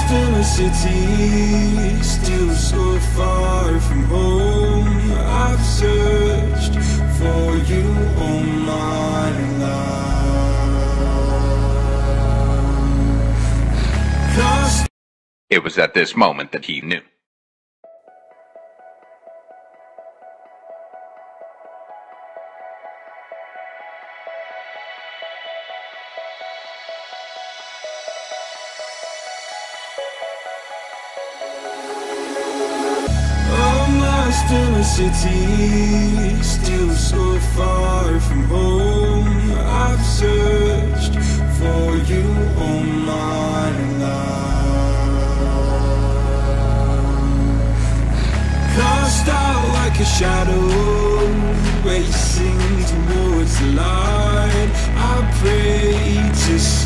lost in a city, still so far from home. I've searched for you all my life. It was at this moment that he knew. Lost in a city, still so far from home. I've searched for you all my life. Cast out like a shadow, racing towards the light. I pray to